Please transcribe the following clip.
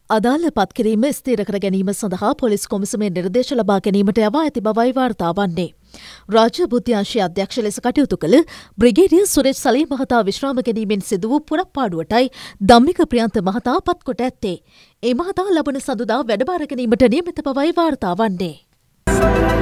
අදාළ පත්කිරීම ස්ථීර කර ගැනීම සඳහා පොලිස් කොමිසමේ නිර්දේශ ලබා ගැනීමට යවා ඇති බවයි වාර්තා වන්නේ. රාජ්‍ය බුද්ධ්‍යංශයේ අධ්‍යක්ෂ ලෙස කටයුතු කළ බ්‍රිගේඩියර් සුරේෂ් සලී මහතා විශ්‍රාම ගැනීමෙන් සිදු වූ පුරප්පාඩුවටයි ධම්මික ප්‍රියන්ත මහතා පත්කොට ඇත්තේ. ඒ මහතා ලබන සඳුදා වැඩබාර ගැනීමට නියමිත බවයි වාර්තා වන්නේ.